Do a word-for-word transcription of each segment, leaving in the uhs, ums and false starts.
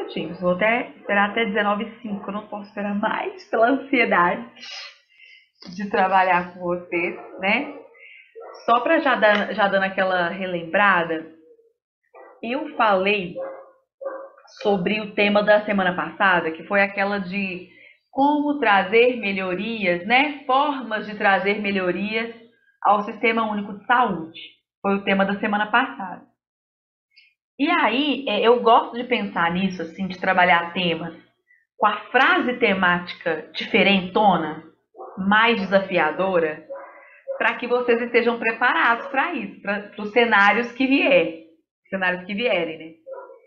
minutinhos. Vou até esperar até dezenove e cinco, eu não posso esperar mais pela ansiedade de trabalhar com vocês, né? Só para já, dar, já dando aquela relembrada, eu falei sobre o tema da semana passada, que foi aquela de como trazer melhorias, né? Formas de trazer melhorias ao Sistema Único de Saúde. Foi o tema da semana passada. E aí, eu gosto de pensar nisso, assim, de trabalhar temas com a frase temática diferentona, mais desafiadora, para que vocês estejam preparados para isso, para os cenários que vierem, cenários que vierem, né?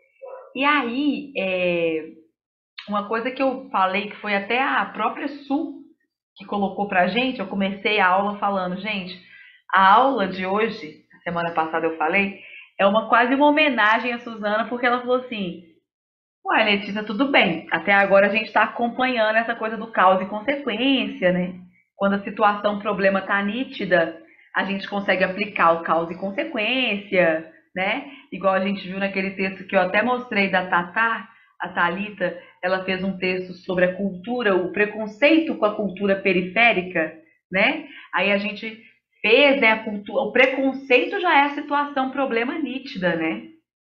E aí, é, uma coisa que eu falei, que foi até a própria Su que colocou pra gente, eu comecei a aula falando, gente, a aula de hoje, semana passada eu falei, é uma quase uma homenagem à Suzana, porque ela falou assim, uai, Letícia, tudo bem, até agora a gente está acompanhando essa coisa do causa e consequência, né? Quando a situação, o problema tá nítida, a gente consegue aplicar o causa e consequência, né? Igual a gente viu naquele texto que eu até mostrei da Tatá, a Thalita, ela fez um texto sobre a cultura, o preconceito com a cultura periférica, né? Aí a gente fez, né, a cultura, o preconceito já é a situação, problema nítida, né?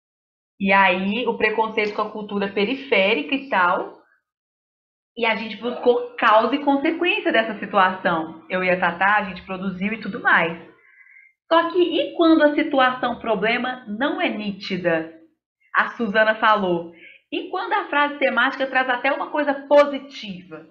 E aí o preconceito com a cultura periférica e tal, e a gente buscou causa e consequência dessa situação. Eu e a Tatá, a gente produziu e tudo mais. Só que e quando a situação, problema não é nítida? A Suzana falou. E quando a frase temática traz até uma coisa positiva?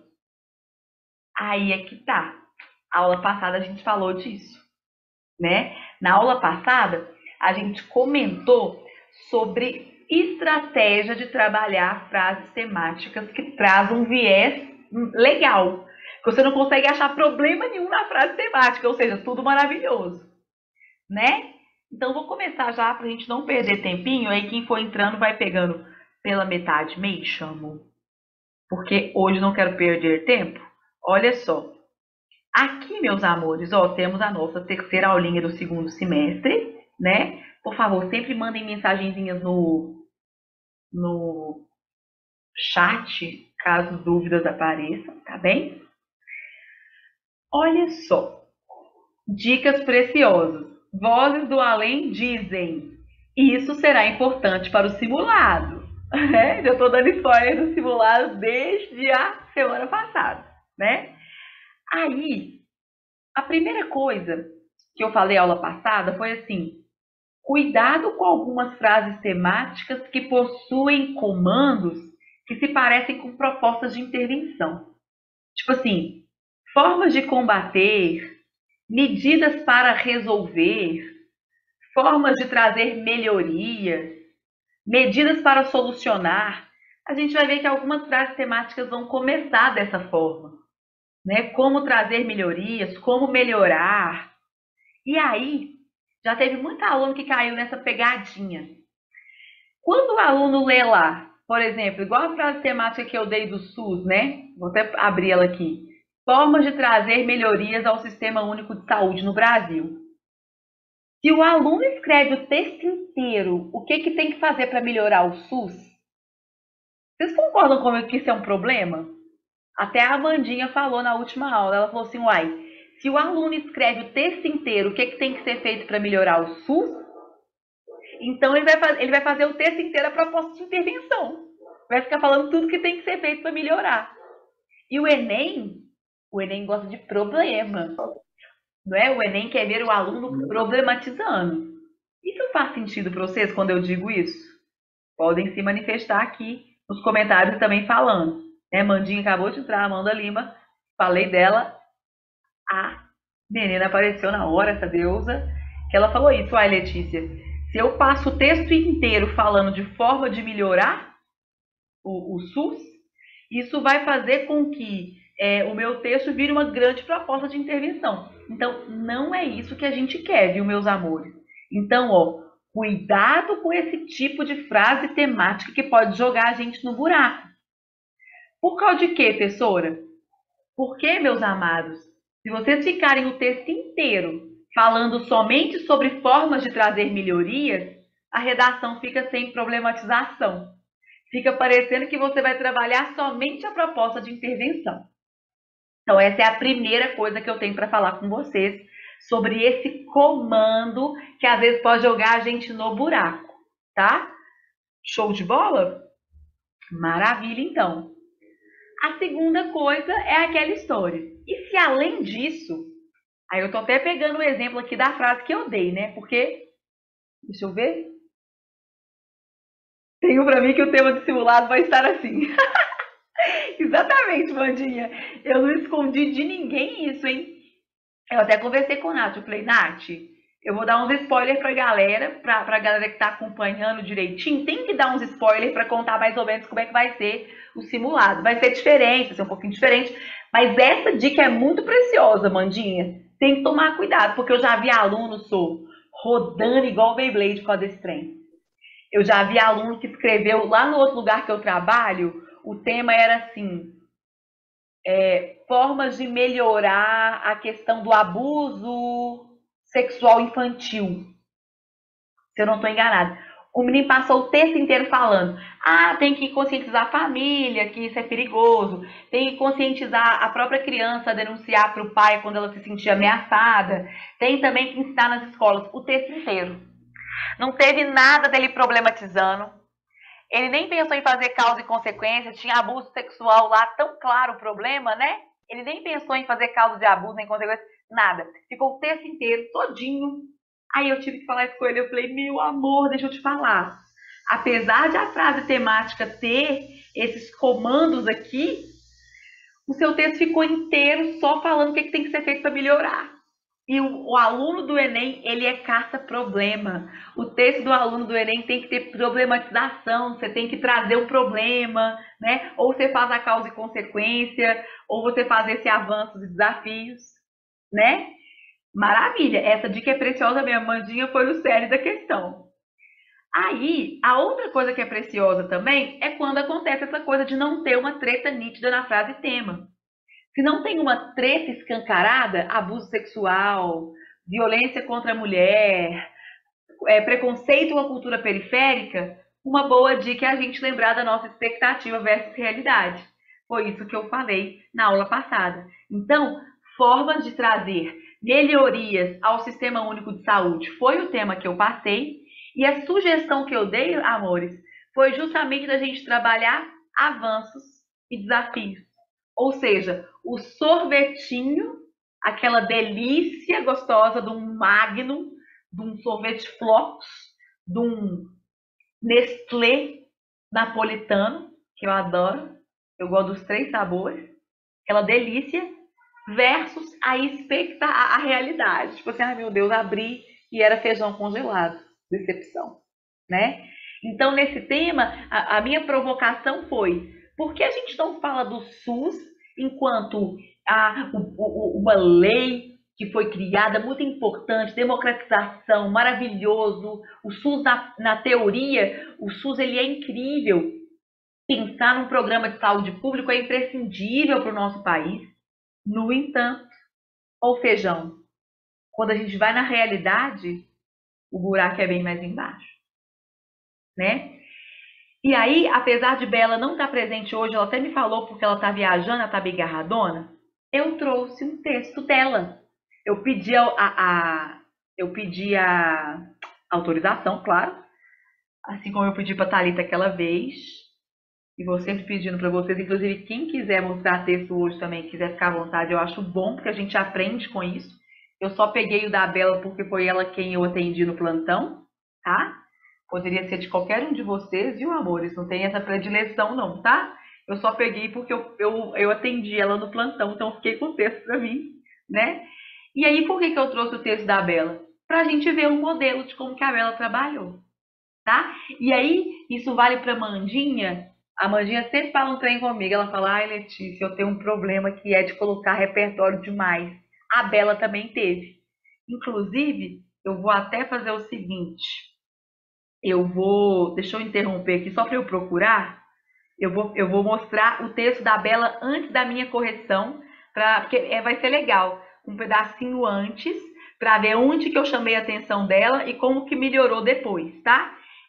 Aí é que tá. A aula passada a gente falou disso, né? Na aula passada, a gente comentou sobre estratégia de trabalhar frases temáticas que traz um viés legal. Você não consegue achar problema nenhum na frase temática, ou seja, tudo maravilhoso, né? Então, vou começar já para a gente não perder tempinho. Aí, quem for entrando vai pegando pela metade, meio chamo. Porque hoje não quero perder tempo. Olha só. Aqui, meus amores, ó, temos a nossa terceira aulinha do segundo semestre, né? Por favor, sempre mandem mensagenzinhas no, no chat, caso dúvidas apareçam, tá bem? Olha só. Dicas preciosas. Vozes do além dizem: isso será importante para o simulado. É, já estou dando spoiler do simulado desde a semana passada, né? Aí, a primeira coisa que eu falei aula passada foi assim: cuidado com algumas frases temáticas que possuem comandos que se parecem com propostas de intervenção. Tipo assim, formas de combater, medidas para resolver, formas de trazer melhorias, medidas para solucionar. A gente vai ver que algumas frases temáticas vão começar dessa forma, né? Como trazer melhorias, como melhorar. E aí, já teve muito aluno que caiu nessa pegadinha. Quando o aluno lê lá, por exemplo, igual a frase temática que eu dei do SUS, né? Vou até abrir ela aqui. Formas de trazer melhorias ao Sistema Único de Saúde no Brasil. Se o aluno escreve o texto inteiro, o que, que tem que fazer para melhorar o SUS? Vocês concordam comigo que isso é um problema? Até a Amandinha falou na última aula, ela falou assim, uai, se o aluno escreve o texto inteiro, o que, que tem que ser feito para melhorar o SUS? Então ele vai, ele vai fazer o texto inteiro a proposta de intervenção. Vai ficar falando tudo que tem que ser feito para melhorar. E o Enem, o Enem gosta de problema. Não é? O Enem quer ver o aluno problematizando. Isso faz sentido para vocês quando eu digo isso? Podem se manifestar aqui nos comentários também falando. Né? Mandinha acabou de entrar, Amanda Lima. Falei dela. A menina apareceu na hora, essa deusa, que ela falou isso. Ai, Letícia, se eu passo o texto inteiro falando de forma de melhorar o, o SUS, isso vai fazer com que é, o meu texto vire uma grande proposta de intervenção. Então, não é isso que a gente quer, viu, meus amores? Então, ó, cuidado com esse tipo de frase temática que pode jogar a gente no buraco. Por causa de quê, professora? Porque, meus amados, se vocês ficarem o texto inteiro falando somente sobre formas de trazer melhorias, a redação fica sem problematização. Fica parecendo que você vai trabalhar somente a proposta de intervenção. Então, essa é a primeira coisa que eu tenho para falar com vocês sobre esse comando que às vezes pode jogar a gente no buraco, tá? Show de bola? Maravilha, então. A segunda coisa é aquela história. E se além disso, aí eu tô até pegando o exemplo aqui da frase que eu dei, né? Porque, deixa eu ver. Tenho para mim que o tema do simulado vai estar assim. Exatamente, Vandinha. Eu não escondi de ninguém isso, hein? Eu até conversei com a Nath. Eu falei, Nath, eu vou dar uns spoilers pra galera, pra, pra galera que tá acompanhando direitinho. Tem que dar uns spoilers pra contar mais ou menos como é que vai ser o simulado. Vai ser diferente, vai ser um pouquinho diferente. Mas essa dica é muito preciosa, Mandinha. Tem que tomar cuidado, porque eu já vi aluno, sou, rodando igual o Beyblade por causa desse trem. Eu já vi aluno que escreveu lá no outro lugar que eu trabalho, o tema era assim, é, formas de melhorar a questão do abuso sexual infantil, se eu não estou enganada. O menino passou o texto inteiro falando, ah, tem que conscientizar a família que isso é perigoso, tem que conscientizar a própria criança a denunciar para o pai quando ela se sentir ameaçada, tem também que ensinar nas escolas, o texto inteiro. Não teve nada dele problematizando, ele nem pensou em fazer causa e consequência, tinha abuso sexual lá, tão claro o problema, né? Ele nem pensou em fazer causa de abuso nem consequência, nada. Ficou o texto inteiro, todinho. Aí eu tive que falar isso com ele, eu falei, meu amor, deixa eu te falar. Apesar de a frase temática ter esses comandos aqui, o seu texto ficou inteiro só falando o que tem que ser feito para melhorar. E o, o aluno do Enem, ele é caça-problema. O texto do aluno do Enem tem que ter problematização, você tem que trazer o problema, né? Ou você faz a causa e consequência, ou você faz esse avanço e desafios, né? Maravilha, essa dica é preciosa mesmo, Mandinha foi no cerne da questão. Aí, a outra coisa que é preciosa também é quando acontece essa coisa de não ter uma treta nítida na frase tema. Se não tem uma treta escancarada, abuso sexual, violência contra a mulher, é, preconceito com a cultura periférica, uma boa dica é a gente lembrar da nossa expectativa versus realidade. Foi isso que eu falei na aula passada. Então, formas de trazer melhorias ao Sistema Único de Saúde foi o tema que eu passei. E a sugestão que eu dei, amores, foi justamente da gente trabalhar avanços e desafios. Ou seja, o sorvetinho, aquela delícia gostosa de um Magnum, de um sorvete Flocos, de um Nestlé napolitano, que eu adoro, eu gosto dos três sabores, aquela delícia, versus a expecta a, a realidade. Tipo assim, ai meu Deus, abri e era feijão congelado. Decepção, né? Então, nesse tema, a, a minha provocação foi, por que a gente não fala do SUS enquanto a, o, o, uma lei que foi criada, muito importante, democratização, maravilhoso, o SUS na, na teoria, o SUS ele é incrível, pensar num programa de saúde público é imprescindível para o nosso país, no entanto, ou feijão, quando a gente vai na realidade, o buraco é bem mais embaixo, né? E aí, apesar de Bela não estar presente hoje, ela até me falou porque ela está viajando, ela está bem agarradona, eu trouxe um texto dela. Eu pedi a, a, a eu pedi a autorização, claro, assim como eu pedi para a Thalita aquela vez, e vou sempre pedindo para vocês, inclusive quem quiser mostrar texto hoje também, quiser ficar à vontade, eu acho bom, porque a gente aprende com isso. Eu só peguei o da Bela porque foi ela quem eu atendi no plantão, tá? Poderia ser de qualquer um de vocês, viu, amores? Não tem essa predileção, não, tá? Eu só peguei porque eu, eu, eu atendi ela no plantão, então fiquei com o texto para mim, né? E aí, por que, que eu trouxe o texto da Bela? Pra gente ver um modelo de como que a Bela trabalhou, tá? E aí, isso vale pra Mandinha. A Mandinha sempre fala um trem comigo. Ela fala, ai, Letícia, eu tenho um problema que é de colocar repertório demais. A Bela também teve. Inclusive, eu vou até fazer o seguinte. Eu vou... Deixa eu interromper aqui só para eu procurar. Eu vou, eu vou mostrar o texto da Bela antes da minha correção. Pra, porque é, vai ser legal. Um pedacinho antes. Para ver onde que eu chamei a atenção dela e como que melhorou depois, tá?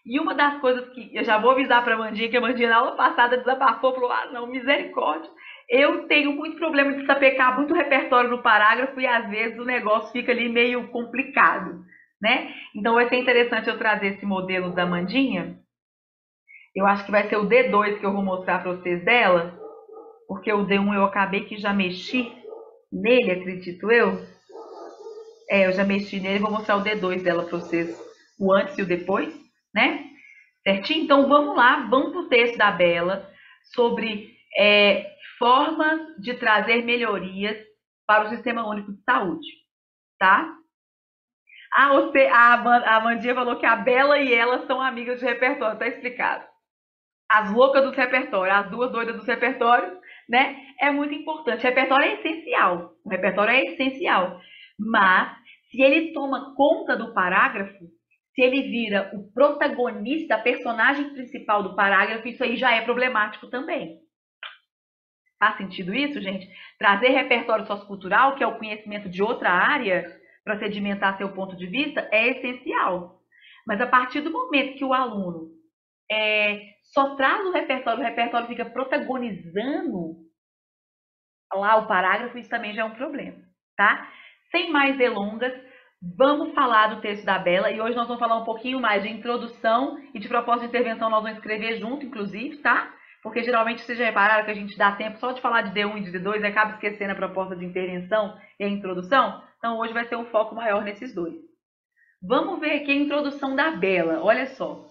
E uma das coisas que eu já vou avisar para a Mandinha, que a Mandinha na aula passada desabafou, falou: ah, não, misericórdia, eu tenho muito problema de sapecar muito repertório no parágrafo e às vezes o negócio fica ali meio complicado, né? Então vai ser interessante eu trazer esse modelo da Mandinha. Eu acho que vai ser o D dois que eu vou mostrar para vocês dela, porque o D um eu acabei que já mexi nele, acredito eu. É, eu já mexi nele, vou mostrar o D dois dela para vocês, o antes e o depois, né? Certinho? Então vamos lá, vamos para o texto da Bela sobre é, formas de trazer melhorias para o Sistema Único de Saúde, tá? Ah, você, a, a Mandinha falou que a Bela e ela são amigas de repertório, tá explicado. As loucas dos repertórios, as duas doidas dos repertórios, né? É muito importante. O repertório é essencial. O repertório é essencial. Mas, se ele toma conta do parágrafo, se ele vira o protagonista, a personagem principal do parágrafo, isso aí já é problemático também. Faz sentido isso, gente? Trazer repertório sociocultural, que é o conhecimento de outra área, para sedimentar seu ponto de vista, é essencial. Mas a partir do momento que o aluno é, só traz o repertório, o repertório fica protagonizando lá o parágrafo, isso também já é um problema, tá? Sem mais delongas, vamos falar do texto da Bela, e hoje nós vamos falar um pouquinho mais de introdução e de proposta de intervenção, nós vamos escrever junto, inclusive, tá? Porque geralmente vocês já repararam que a gente dá tempo só de falar de D um e de D dois e acaba esquecendo a proposta de intervenção e a introdução, então hoje vai ser um foco maior nesses dois. Vamos ver aqui a introdução da Bela, olha só.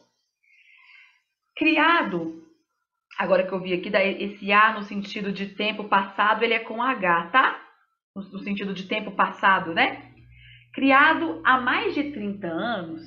Criado, agora que eu vi aqui, esse A no sentido de tempo passado, ele é com H, tá? No sentido de tempo passado, né? Criado há mais de trinta anos,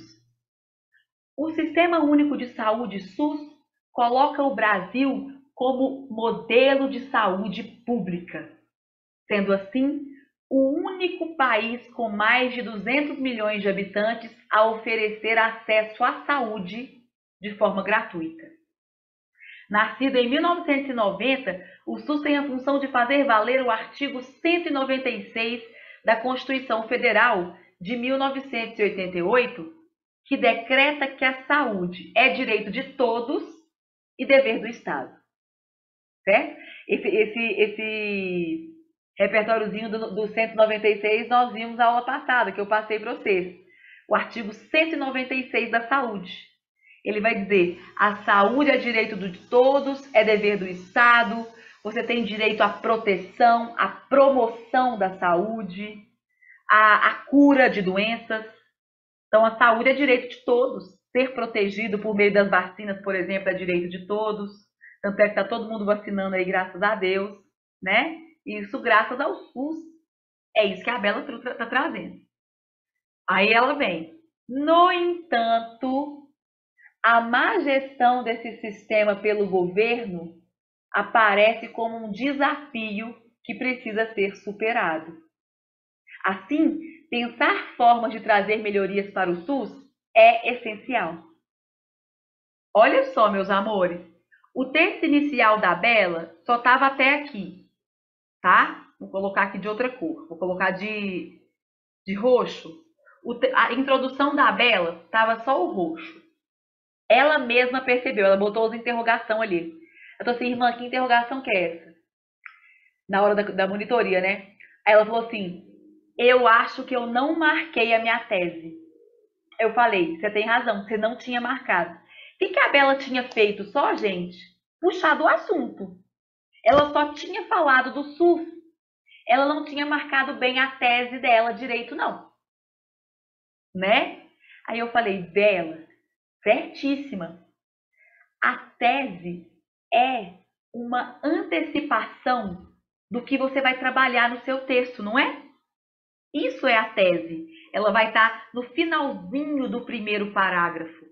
o Sistema Único de Saúde, SUS, coloca o Brasil como modelo de saúde pública, sendo assim o único país com mais de duzentos milhões de habitantes a oferecer acesso à saúde de forma gratuita. Nascido em mil novecentos e noventa, o SUS tem a função de fazer valer o artigo cento e noventa e seis da Constituição Federal de mil novecentos e oitenta e oito, que decreta que a saúde é direito de todos e dever do Estado. Certo? Esse, esse, esse repertóriozinho do, do cento e noventa e seis nós vimos na aula passada, que eu passei para vocês. O artigo cento e noventa e seis da saúde. Ele vai dizer, a saúde é direito de todos, é dever do Estado, você tem direito à proteção, à promoção da saúde, à, à cura de doenças. Então, a saúde é direito de todos. Ser protegido por meio das vacinas, por exemplo, é direito de todos. Tanto é que está todo mundo vacinando aí, graças a Deus, né? Isso graças ao SUS. É isso que a Bela está trazendo. Aí ela vem. No entanto, a má gestão desse sistema pelo governo aparece como um desafio que precisa ser superado. Assim, pensar formas de trazer melhorias para o SUS é essencial. Olha só, meus amores, o texto inicial da Bela só estava até aqui, tá? Vou colocar aqui de outra cor, vou colocar de, de roxo. O te... A introdução da Bela estava só o roxo. Ela mesma percebeu, ela botou as interrogação ali. Eu tô assim, irmã, que interrogação que é essa? Na hora da, da monitoria, né? Aí ela falou assim, eu acho que eu não marquei a minha tese. Eu falei, você tem razão, você não tinha marcado. O que, que a Bela tinha feito só, gente? Puxado o assunto. Ela só tinha falado do SUS. Ela não tinha marcado bem a tese dela direito, não. Né? Aí eu falei, Bela, certíssima. A tese é uma antecipação do que você vai trabalhar no seu texto, não é? Isso é a tese. Ela vai estar no finalzinho do primeiro parágrafo.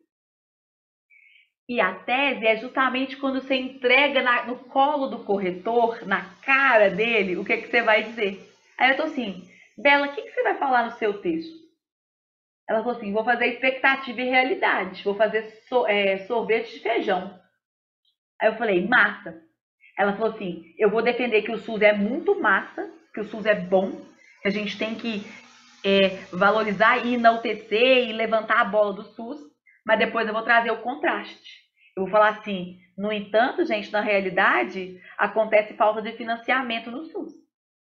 E a tese é justamente quando você entrega na, no colo do corretor, na cara dele, o que, que você vai dizer. Aí eu tô assim, Bela, o que, que você vai falar no seu texto? Ela falou assim, vou fazer expectativa e realidade, vou fazer so, é, sorvete de feijão. Aí eu falei, massa. Ela falou assim, eu vou defender que o SUS é muito massa, que o SUS é bom, que a gente tem que é, valorizar e enaltecer e levantar a bola do SUS, mas depois eu vou trazer o contraste. Eu vou falar assim, no entanto, gente, na realidade, acontece falta de financiamento no SUS.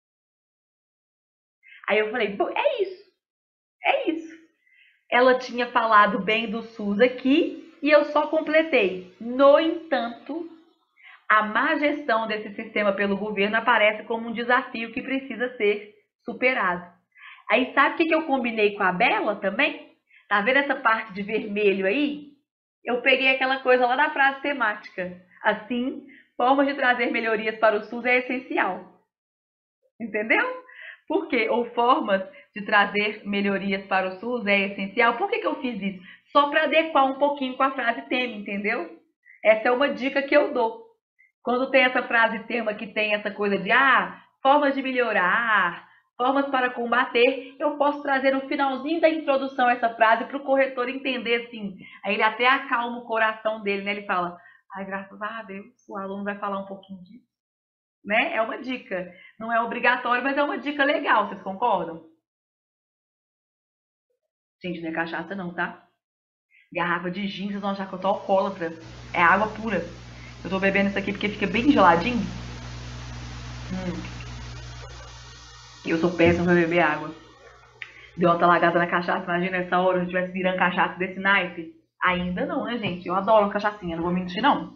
Aí eu falei, é isso, é isso. Ela tinha falado bem do SUS aqui e eu só completei. No entanto, a má gestão desse sistema pelo governo aparece como um desafio que precisa ser superado. Aí sabe o que eu combinei com a Bela também? Tá vendo essa parte de vermelho aí? Eu peguei aquela coisa lá da frase temática. Assim, formas de trazer melhorias para o SUS é essencial. Entendeu? Por quê? Ou formas de trazer melhorias para o SUS é essencial. Por que, que eu fiz isso? Só para adequar um pouquinho com a frase tema, entendeu? Essa é uma dica que eu dou. Quando tem essa frase tema que tem essa coisa de ah, formas de melhorar, formas para combater, eu posso trazer no finalzinho da introdução essa frase para o corretor entender assim. Aí ele até acalma o coração dele, né? Ele fala, ai, graças a Deus, o aluno vai falar um pouquinho disso. Né? É uma dica. Não é obrigatório, mas é uma dica legal, vocês concordam? Gente, não é cachaça não, tá? Garrafa de gin, vocês vão achar que eu tô alcoólatra. É água pura. Eu tô bebendo isso aqui porque fica bem geladinho. Hum. Eu sou péssima pra beber água. Deu uma talagada na cachaça, imagina essa hora eu estivesse virando cachaça desse naipe. Ainda não, né, gente? Eu adoro uma cachaçinha, não vou mentir, não.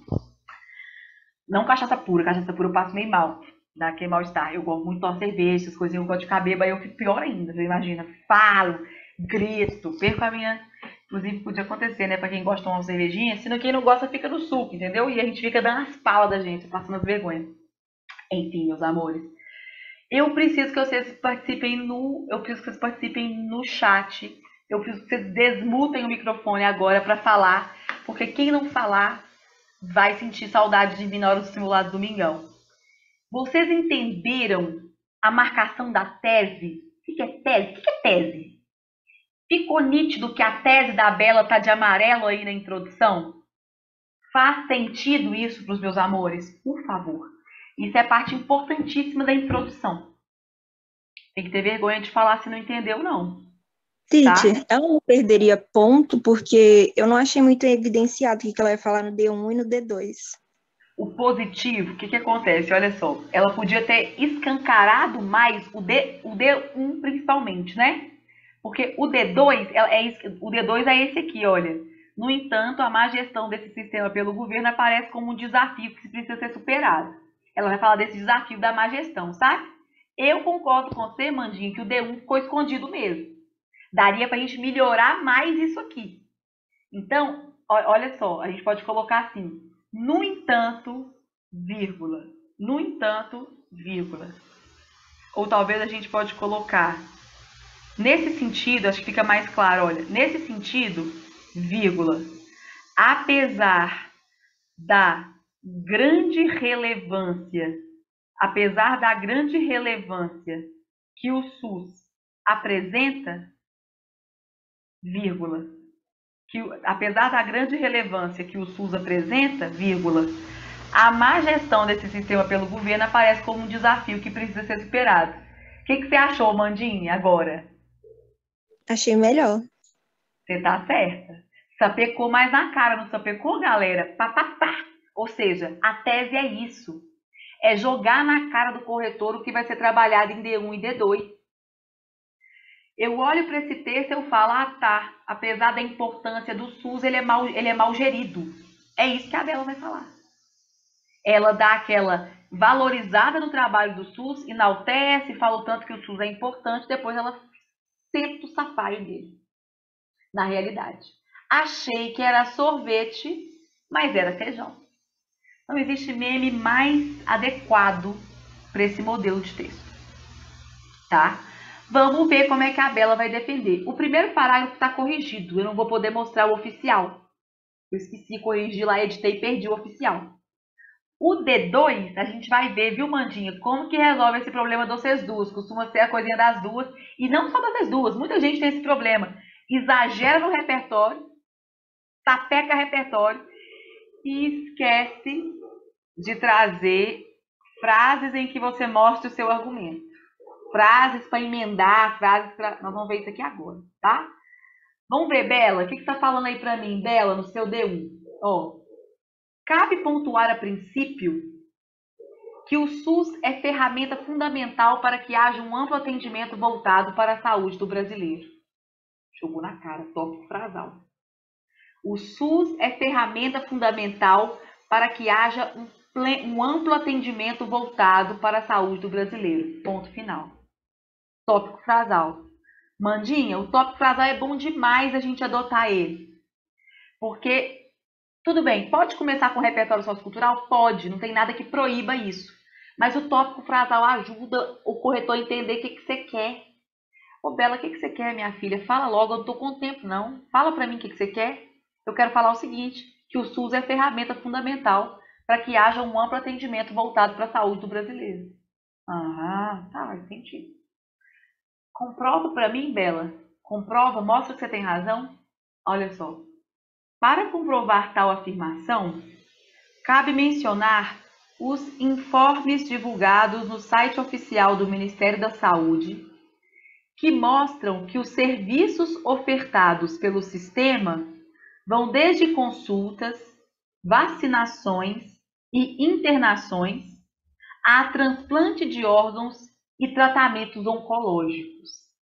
Não cachaça pura, cachaça pura eu passo meio mal. Dá aquele mal-estar. Eu gosto muito de tomar cerveja, essas coisinhas, eu gosto de ficar bêbada, aí eu fico pior ainda, você imagina. Falo, grito, perco a minha... Inclusive, podia acontecer, né? Pra quem gosta de tomar uma cervejinha, senão quem não gosta fica no suco, entendeu? E a gente fica dando as palas da gente, passando as vergonhas. Enfim, meus amores. Eu preciso que vocês participem no... Eu preciso que vocês participem no chat. Eu preciso que vocês desmutem o microfone agora pra falar, porque quem não falar vai sentir saudade de mim na hora do simulado do Domingão. Vocês entenderam a marcação da tese? O que é tese? O que é tese? Ficou nítido que a tese da Bela tá de amarelo aí na introdução? Faz sentido isso para os meus amores? Por favor. Isso é parte importantíssima da introdução. Tem que ter vergonha de falar se não entendeu, não. Tite, Tá? ela não perderia ponto porque eu não achei muito evidenciado o que ela vai falar no D um e no D dois. O positivo, o que, que acontece? Olha só, ela podia ter escancarado mais o, D, o D um principalmente, né? Porque o D dois, é, é, o D dois é esse aqui, olha. No entanto, a má gestão desse sistema pelo governo aparece como um desafio que precisa ser superado. Ela vai falar desse desafio da má gestão, sabe? Eu concordo com você, Mandinha, que o D um ficou escondido mesmo. Daria para a gente melhorar mais isso aqui. Então, olha só, a gente pode colocar assim, no entanto, vírgula, no entanto, vírgula. Ou talvez a gente pode colocar, nesse sentido, acho que fica mais claro, olha, nesse sentido, vírgula, apesar da grande relevância, apesar da grande relevância que o SUS apresenta, vírgula, que, apesar da grande relevância que o SUS apresenta, vírgula, a má gestão desse sistema pelo governo aparece como um desafio que precisa ser superado. O que, que você achou, Mandinha, agora? Achei melhor. Você tá certa. Sapecou mais na cara, não sapecou, galera? Pá, pá, pá. Ou seja, a tese é isso. É jogar na cara do corretor o que vai ser trabalhado em D um e D dois. Eu olho para esse texto e eu falo, ah tá, apesar da importância do SUS, ele é mal, ele é mal gerido. É isso que a Bela vai falar. Ela dá aquela valorizada no trabalho do SUS, enaltece, fala o tanto que o SUS é importante, depois ela senta o sapaio dele, na realidade. Achei que era sorvete, mas era feijão. Não existe meme mais adequado para esse modelo de texto. Tá? Vamos ver como é que a Bela vai defender. O primeiro parágrafo está corrigido. Eu não vou poder mostrar o oficial. Eu esqueci de corrigir lá, editei e perdi o oficial. O D dois, a gente vai ver, viu, Mandinha, como que resolve esse problema de vocês duas. Costuma ser a coisinha das duas. E não só das duas. Muita gente tem esse problema. Exagera no repertório, tapeca repertório e esquece de trazer frases em que você mostre o seu argumento. Frases para emendar, frases para... Nós vamos ver isso aqui agora, tá? Vamos ver, Bela, o que está falando aí para mim, Bela, no seu D um? Ó, cabe pontuar a princípio que o SUS é ferramenta fundamental para que haja um amplo atendimento voltado para a saúde do brasileiro. Jogou na cara, tópico frasal. O SUS é ferramenta fundamental para que haja um, um amplo atendimento voltado para a saúde do brasileiro. Ponto final. Tópico frasal. Mandinha, o tópico frasal é bom demais a gente adotar ele. Porque, tudo bem, pode começar com repertório sociocultural? Pode, não tem nada que proíba isso. Mas o tópico frasal ajuda o corretor a entender o que, que você quer. Ô, Bela, o que, que você quer, minha filha? Fala logo, eu não tô com tempo, não. Fala para mim o que, que você quer. Eu quero falar o seguinte, que o SUS é ferramenta fundamental para que haja um amplo atendimento voltado para a saúde do brasileiro. Ah, tá, entendi. Comprova para mim, Bela. Comprova, mostra que você tem razão. Olha só. Para comprovar tal afirmação, cabe mencionar os informes divulgados no site oficial do Ministério da Saúde, que mostram que os serviços ofertados pelo sistema vão desde consultas, vacinações e internações a transplante de órgãos e tratamentos oncológicos.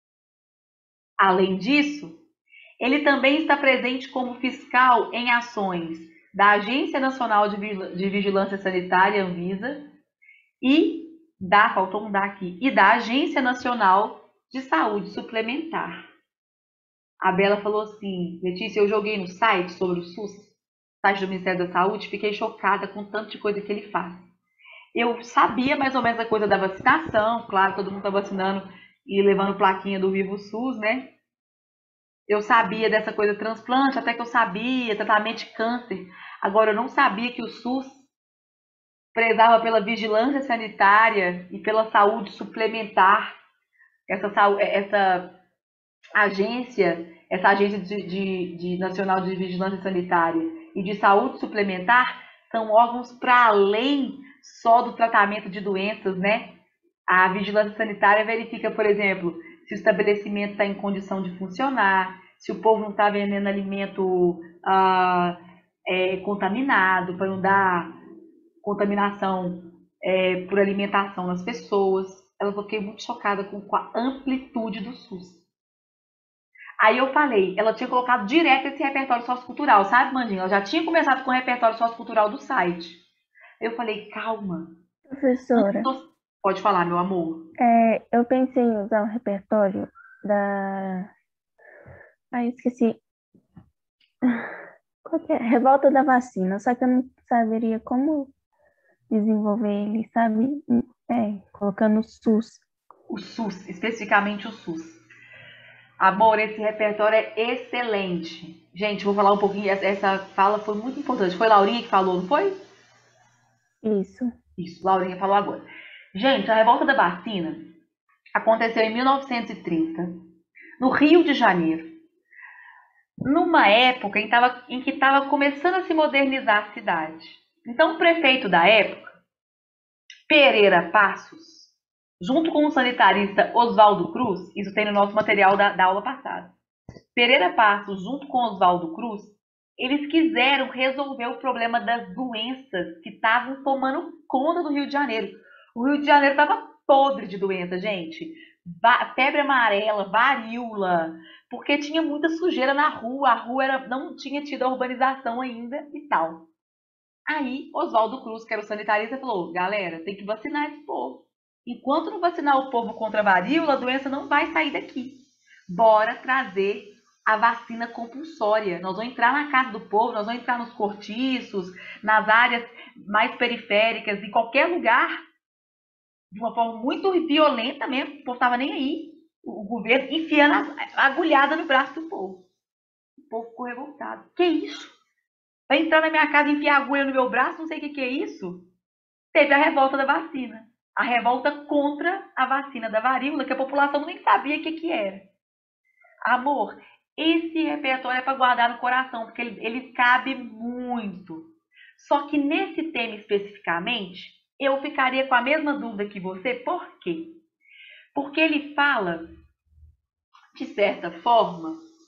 Além disso, ele também está presente como fiscal em ações da Agência Nacional de Vigilância Sanitária, Anvisa, e da, faltou um da aqui, e da Agência Nacional de Saúde Suplementar. A Bela falou assim, Letícia, eu joguei no site sobre o SUS, site do Ministério da Saúde, fiquei chocada com tanto de coisa que ele faz. Eu sabia mais ou menos a coisa da vacinação, claro, todo mundo está vacinando e levando plaquinha do Vivo SUS, né? Eu sabia dessa coisa transplante, até que eu sabia, tratamento de câncer. Agora, eu não sabia que o SUS prezava pela vigilância sanitária e pela saúde suplementar. Essa, essa agência, essa agência de, de, de Nacional de Vigilância Sanitária e de Saúde Suplementar são órgãos para além só do tratamento de doenças, né? A vigilância sanitária verifica, por exemplo, se o estabelecimento está em condição de funcionar, se o povo não está vendendo alimento ah, é, contaminado, para não dar contaminação é, por alimentação nas pessoas. Ela fiquei muito chocada com, com a amplitude do SUS. Aí eu falei, ela tinha colocado direto esse repertório sociocultural, sabe, Mandinha? Ela já tinha começado com o repertório sociocultural do site. Eu falei, calma. Professora, pode falar, meu amor. É, eu pensei em usar o repertório da... Ah, esqueci. Qual que é? Revolta da Vacina, só que eu não saberia como desenvolver ele, sabe? É, colocando o SUS. O SUS, especificamente o SUS. Amor, esse repertório é excelente. Gente, vou falar um pouquinho, essa fala foi muito importante. Foi Laurinha que falou, não foi? Isso. Isso, Laurinha falou agora. Gente, a revolta da vacina aconteceu em mil novecentos e trinta, no Rio de Janeiro. Numa época em, tava, em que estava começando a se modernizar a cidade. Então, o prefeito da época, Pereira Passos, junto com o sanitarista Oswaldo Cruz, isso tem no nosso material da, da aula passada, Pereira Passos, junto com Oswaldo Cruz, eles quiseram resolver o problema das doenças que estavam tomando conta do Rio de Janeiro. O Rio de Janeiro estava podre de doença, gente. Febre amarela, varíola, porque tinha muita sujeira na rua, a rua era, não tinha tido a urbanização ainda e tal. Aí, Oswaldo Cruz, que era o sanitarista, falou, galera, tem que vacinar esse povo. Enquanto não vacinar o povo contra a varíola, a doença não vai sair daqui. Bora trazer a vacina compulsória. Nós vamos entrar na casa do povo, nós vamos entrar nos cortiços, nas áreas mais periféricas, em qualquer lugar, de uma forma muito violenta mesmo, o povo estava nem aí, o governo enfiando a agulhada no braço do povo. O povo ficou revoltado. Que isso? Vai entrar na minha casa e enfiar agulha no meu braço? Não sei o que, que é isso. Teve a revolta da vacina. A revolta contra a vacina da varíola, que a população nem sabia o que, que era. Amor, esse repertório é para guardar no coração, porque ele, ele cabe muito. Só que nesse tema especificamente, eu ficaria com a mesma dúvida que você. Por quê? Porque ele fala, de certa forma,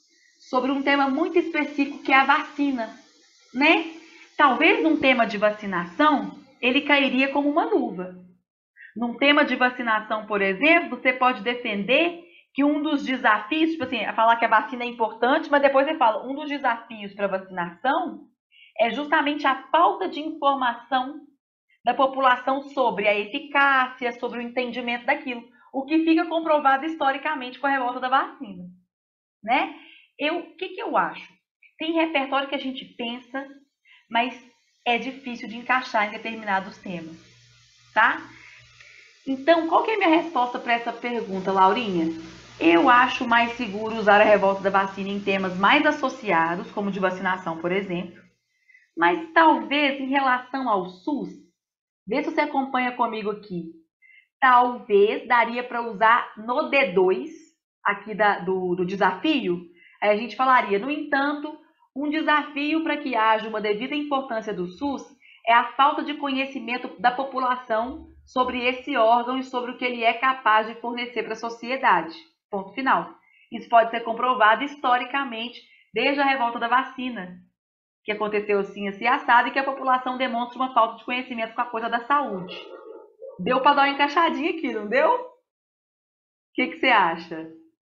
sobre um tema muito específico que é a vacina, né? Talvez num tema de vacinação, ele cairia como uma luva. Num tema de vacinação, por exemplo, você pode defender que um dos desafios, tipo assim, falar que a vacina é importante, mas depois você fala, um dos desafios para a vacinação é justamente a falta de informação da população sobre a eficácia, sobre o entendimento daquilo, o que fica comprovado historicamente com a revolta da vacina, né? Eu, o que, que eu acho? Tem repertório que a gente pensa, mas é difícil de encaixar em determinados temas, tá? Então, qual que é a minha resposta para essa pergunta, Laurinha? Eu acho mais seguro usar a revolta da vacina em temas mais associados, como de vacinação, por exemplo, mas talvez em relação ao SUS, vê se você acompanha comigo aqui, talvez daria para usar no D dois, aqui da, do, do desafio, aí a gente falaria, no entanto, um desafio para que haja uma devida importância do SUS é a falta de conhecimento da população sobre esse órgão e sobre o que ele é capaz de fornecer para a sociedade. Ponto final. Isso pode ser comprovado historicamente desde a revolta da vacina, que aconteceu assim, assim, assado, e que a população demonstra uma falta de conhecimento com a coisa da saúde. Deu para dar uma encaixadinha aqui, não deu? O que, que você acha?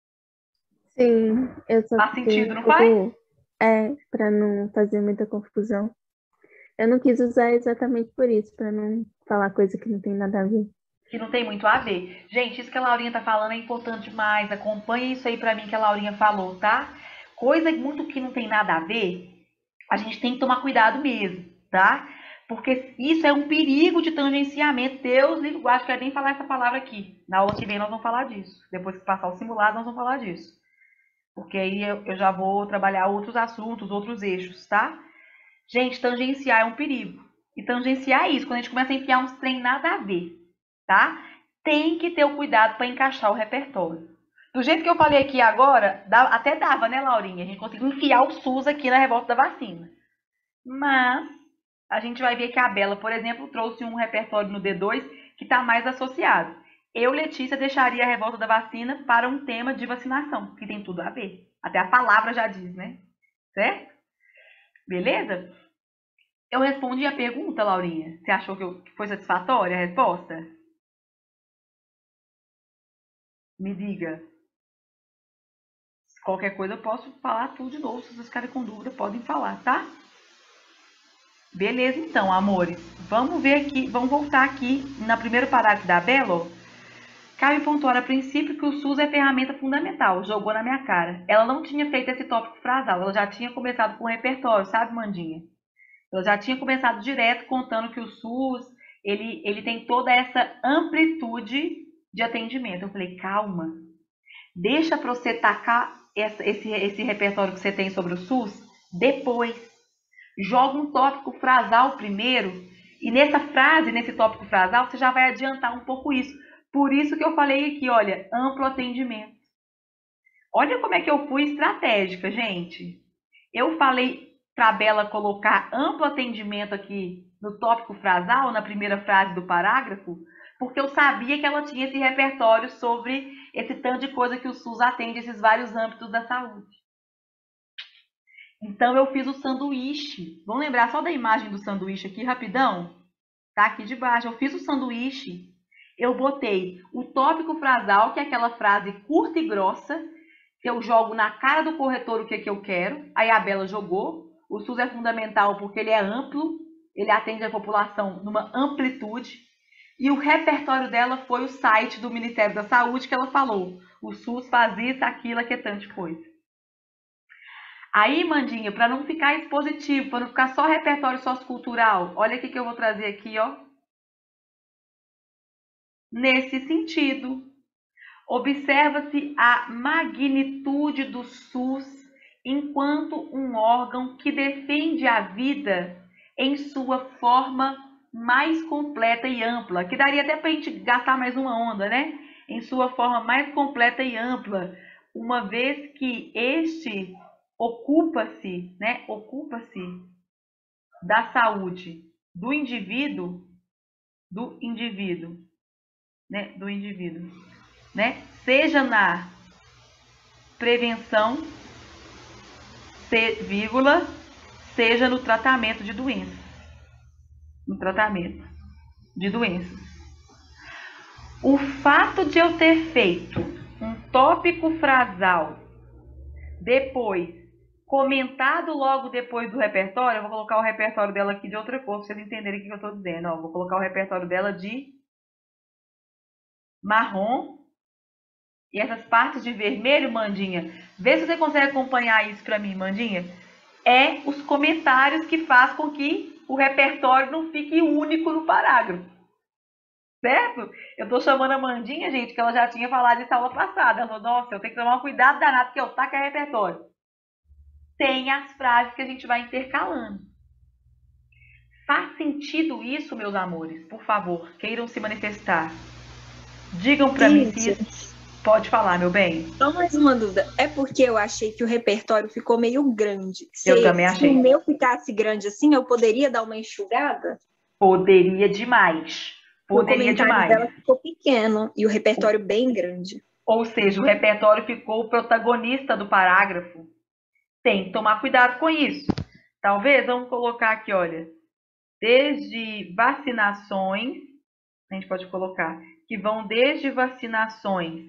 Sim, eu só Faz fiquei sentido, um não faz? pouco. É, para não fazer muita confusão. Eu não quis usar exatamente por isso, para não falar coisa que não tem nada a ver. Que não tem muito a ver. Gente, isso que a Laurinha tá falando é importante demais. Acompanhe isso aí pra mim que a Laurinha falou, tá? Coisa muito que não tem nada a ver, a gente tem que tomar cuidado mesmo, tá? Porque isso é um perigo de tangenciamento. Deus livre, eu acho que eu nem falar essa palavra aqui. Na aula que vem nós vamos falar disso. Depois que passar o simulado, nós vamos falar disso. Porque aí eu, eu já vou trabalhar outros assuntos, outros eixos, tá? Gente, tangenciar é um perigo. E tangenciar é isso, quando a gente começa a enfiar uns trem nada a ver, tá? Tem que ter o cuidado para encaixar o repertório. Do jeito que eu falei aqui agora, dá, até dava, né, Laurinha? A gente conseguiu enfiar o SUS aqui na revolta da vacina. Mas a gente vai ver que a Bela, por exemplo, trouxe um repertório no D dois que está mais associado. Eu, Letícia, deixaria a revolta da vacina para um tema de vacinação, que tem tudo a ver. Até a palavra já diz, né? Certo? Beleza? Eu respondi a pergunta, Laurinha. Você achou que, eu, que foi satisfatória a resposta? Me diga. Qualquer coisa eu posso falar tudo de novo. Se vocês ficarem com dúvida, podem falar, tá? Beleza, então, amores. Vamos ver aqui, vamos voltar aqui no primeiro parágrafo da Belo. Cabe pontuar a princípio que o SUS é ferramenta fundamental. Jogou na minha cara. Ela não tinha feito esse tópico frasal. Ela já tinha começado com o repertório, sabe, Mandinha? Ela já tinha começado direto contando que o SUS, ele, ele tem toda essa amplitude de atendimento. Eu falei, calma, deixa para você tacar essa, esse, esse repertório que você tem sobre o SUS depois. Joga um tópico frasal primeiro, e nessa frase, nesse tópico frasal, você já vai adiantar um pouco isso. Por isso que eu falei aqui, olha, amplo atendimento. Olha como é que eu fui estratégica, gente. Eu falei para a Bela colocar amplo atendimento aqui no tópico frasal, na primeira frase do parágrafo, porque eu sabia que ela tinha esse repertório sobre esse tanto de coisa que o SUS atende, esses vários âmbitos da saúde. Então eu fiz o sanduíche. Vamos lembrar só da imagem do sanduíche aqui, rapidão? Tá aqui de baixo. Eu fiz o sanduíche. Eu botei o tópico frasal, que é aquela frase curta e grossa, que eu jogo na cara do corretor o que, que eu quero. Aí a Bela jogou. O SUS é fundamental porque ele é amplo, ele atende a população numa amplitude. E o repertório dela foi o site do Ministério da Saúde, que ela falou. O SUS faz isso, aquilo, aqui, tanta coisa. Aí, Mandinha, para não ficar expositivo, para não ficar só repertório sociocultural, olha o que eu vou trazer aqui, ó. Nesse sentido, observa-se a magnitude do SUS enquanto um órgão que defende a vida em sua forma mais completa e ampla, que daria até para a gente gastar mais uma onda, né? Em sua forma mais completa e ampla, uma vez que este ocupa-se, né? Ocupa-se da saúde do indivíduo, do indivíduo, né? Do indivíduo, né? Seja na prevenção, se, vírgula, seja no tratamento de doenças. No tratamento de doenças. O fato de eu ter feito um tópico frasal, depois, comentado logo depois do repertório, eu vou colocar o repertório dela aqui de outra cor, para vocês entenderem o que eu estou dizendo. Ó, vou colocar o repertório dela de marrom. E essas partes de vermelho, Mandinha, vê se você consegue acompanhar isso para mim, Mandinha. É os comentários que faz com que o repertório não fique único no parágrafo. Certo? Eu tô chamando a Mandinha, gente, que ela já tinha falado isso aula passada. Ela falou, nossa, eu tenho que tomar um cuidado danado, porque eu taco é repertório. Tem as frases que a gente vai intercalando. Faz sentido isso, meus amores? Por favor, queiram se manifestar. Digam pra mim se isso... Pode falar, meu bem. Só mais uma dúvida. É porque eu achei que o repertório ficou meio grande. Se, eu também achei. Se o meu ficasse grande assim, eu poderia dar uma enxugada? Poderia demais. Poderia o comentário demais. dela ficou pequeno e o repertório o... bem grande. Ou seja, o repertório ficou o protagonista do parágrafo. Tem que tomar cuidado com isso. Talvez, vamos colocar aqui, olha, desde vacinações, a gente pode colocar, que vão desde vacinações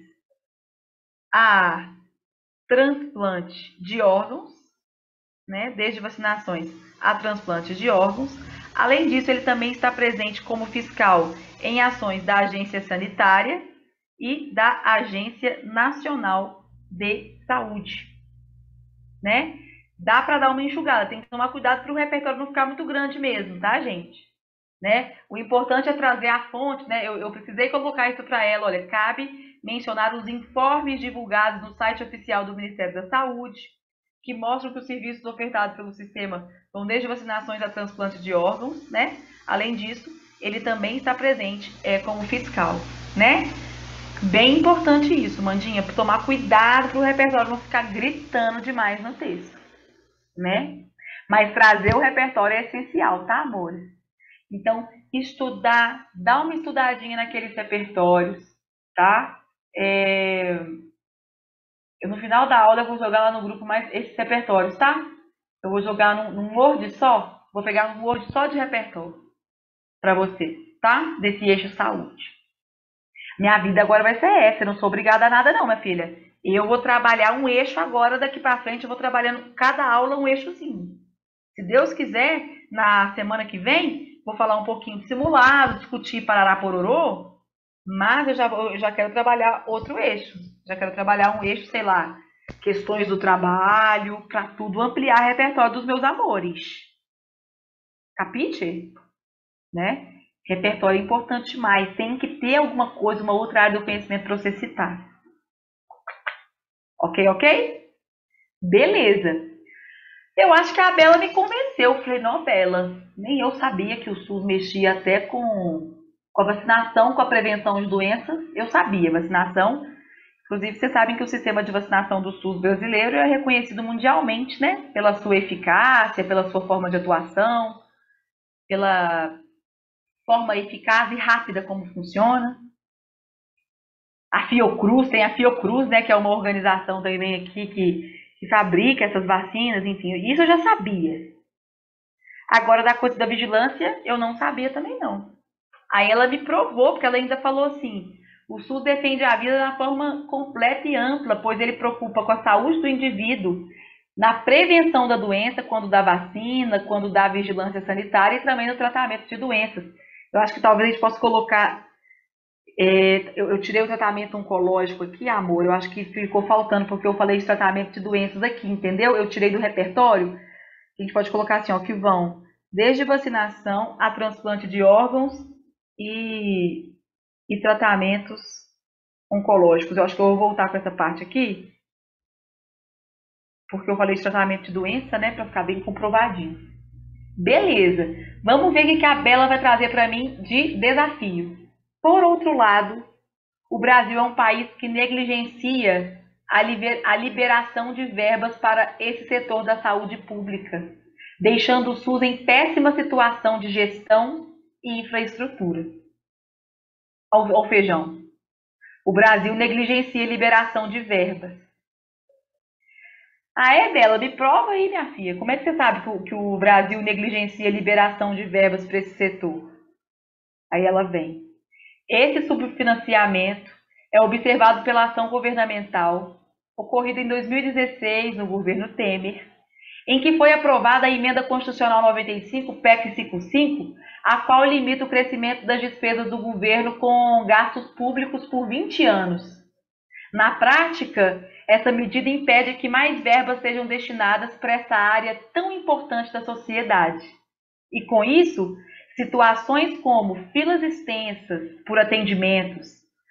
a transplante de órgãos, né? Desde vacinações a transplante de órgãos. Além disso, ele também está presente como fiscal em ações da Agência Sanitária e da Agência Nacional de Saúde, né? Dá para dar uma enxugada, tem que tomar cuidado para o repertório não ficar muito grande mesmo, tá, gente? Né? O importante é trazer a fonte, né? Eu, eu precisei colocar isso para ela, olha, cabe mencionar os informes divulgados no site oficial do Ministério da Saúde, que mostram que os serviços ofertados pelo sistema vão desde vacinações a transplante de órgãos, né? Além disso, ele também está presente é, como fiscal, né? Bem importante isso, Mandinha, para tomar cuidado para o repertório não ficar gritando demais no texto, né? Mas trazer o repertório é essencial, tá, amores? Então, estudar, dá uma estudadinha naqueles repertórios, tá? É... Eu, no final da aula eu vou jogar lá no grupo mais esses repertórios, tá? Eu vou jogar num, num Word só, vou pegar um Word só de repertório para vocês, tá? Desse eixo saúde. Minha vida agora vai ser essa, eu não sou obrigada a nada não, minha filha. Eu vou trabalhar um eixo agora, daqui para frente, eu vou trabalhando cada aula um eixozinho. Se Deus quiser, na semana que vem, vou falar um pouquinho de simulado, discutir parará pororô, mas eu já, eu já quero trabalhar outro eixo. Já quero trabalhar um eixo, sei lá, questões do trabalho, para tudo ampliar o repertório dos meus amores. Capite? Né? Repertório é importante demais. Tem que ter alguma coisa, uma outra área do conhecimento para você citar. Ok, ok? Beleza. Eu acho que a Bela me convenceu. Eu falei, não, Bela, nem eu sabia que o SUS mexia até com, com a vacinação, com a prevenção de doenças. Eu sabia, vacinação. Inclusive, vocês sabem que o sistema de vacinação do SUS brasileiro é reconhecido mundialmente, né? Pela sua eficácia, pela sua forma de atuação, pela forma eficaz e rápida como funciona. A Fiocruz, tem a Fiocruz, né? Que é uma organização também aqui que... que fabrica essas vacinas, enfim, isso eu já sabia. Agora, da coisa da vigilância, eu não sabia também, não. Aí ela me provou, porque ela ainda falou assim, o SUS defende a vida de uma forma completa e ampla, pois ele preocupa com a saúde do indivíduo, na prevenção da doença, quando dá vacina, quando dá vigilância sanitária e também no tratamento de doenças. Eu acho que talvez a gente possa colocar... É, eu, eu tirei o tratamento oncológico aqui, amor, eu acho que ficou faltando, porque eu falei de tratamento de doenças aqui, entendeu? Eu tirei do repertório, a gente pode colocar assim, ó, que vão desde vacinação a transplante de órgãos e, e tratamentos oncológicos. Eu acho que eu vou voltar com essa parte aqui, porque eu falei de tratamento de doença, né, para ficar bem comprovadinho. Beleza, vamos ver o que a Bela vai trazer para mim de desafio. Por outro lado, o Brasil é um país que negligencia a, liber, a liberação de verbas para esse setor da saúde pública, deixando o SUS em péssima situação de gestão e infraestrutura. Ao, ao feijão. O Brasil negligencia a liberação de verbas. Ah, é dela? Me prova aí, minha filha. Como é que você sabe que o, que o Brasil negligencia a liberação de verbas para esse setor? Aí ela vem. Esse subfinanciamento é observado pela ação governamental ocorrida em dois mil e dezesseis, no governo Temer, em que foi aprovada a Emenda Constitucional noventa e cinco, P E C cinquenta e cinco, a qual limita o crescimento das despesas do governo com gastos públicos por vinte anos. Na prática, essa medida impede que mais verbas sejam destinadas para essa área tão importante da sociedade. E com isso, situações como filas extensas por atendimentos,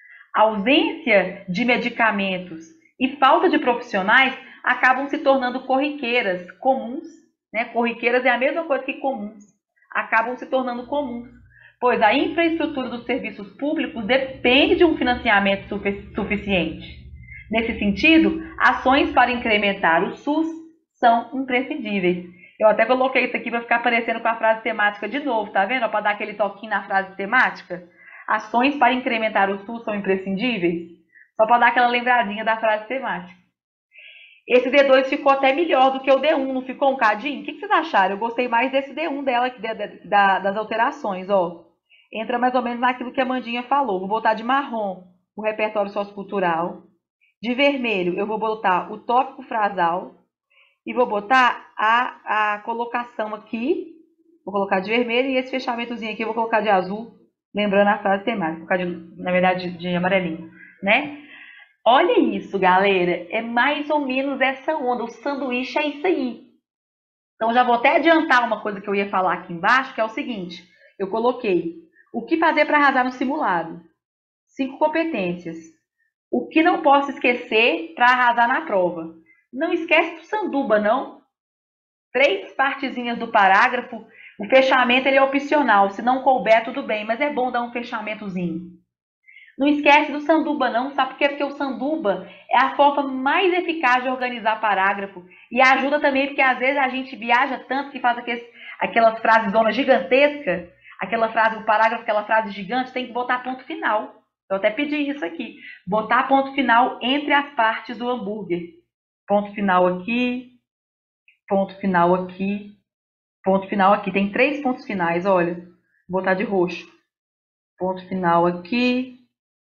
ausência de medicamentos e falta de profissionais acabam se tornando corriqueiras, comuns, né? Corriqueiras é a mesma coisa que comuns, acabam se tornando comuns, pois a infraestrutura dos serviços públicos depende de um financiamento suficiente. Nesse sentido, ações para incrementar o SUS são imprescindíveis. Eu até coloquei isso aqui para ficar aparecendo com a frase temática de novo, tá vendo? Para dar aquele toquinho na frase temática. Ações para incrementar o SUS são imprescindíveis. Só para dar aquela lembradinha da frase temática. Esse D dois ficou até melhor do que o D um, não ficou um cadinho? O que vocês acharam? Eu gostei mais desse D um dela, da, das alterações, ó. Entra mais ou menos naquilo que a Mandinha falou. Vou botar de marrom o repertório sociocultural. De vermelho, eu vou botar o tópico frasal. E vou botar a, a colocação aqui. Vou colocar de vermelho e esse fechamentozinho aqui eu vou colocar de azul. Lembrando a frase temática. Vou colocar, de, na verdade, de, de amarelinho, né? Olha isso, galera. É mais ou menos essa onda. O sanduíche é isso aí. Então, já vou até adiantar uma coisa que eu ia falar aqui embaixo, que é o seguinte. Eu coloquei o que fazer para arrasar no simulado. Cinco competências. O que não posso esquecer para arrasar na prova. Não esquece do sanduba, não. Três partezinhas do parágrafo. O fechamento ele é opcional. Se não couber, tudo bem. Mas é bom dar um fechamentozinho. Não esquece do sanduba, não. Sabe por quê? Porque o sanduba é a forma mais eficaz de organizar parágrafo. E ajuda também porque, às vezes, a gente viaja tanto que faz aqueles, aquelas frases zona gigantesca. Aquela frase, o parágrafo, aquela frase gigante, tem que botar ponto final. Eu até pedi isso aqui. Botar ponto final entre as partes do hambúrguer. Ponto final aqui. Ponto final aqui. Ponto final aqui. Tem três pontos finais, olha. Vou botar de roxo. Ponto final aqui.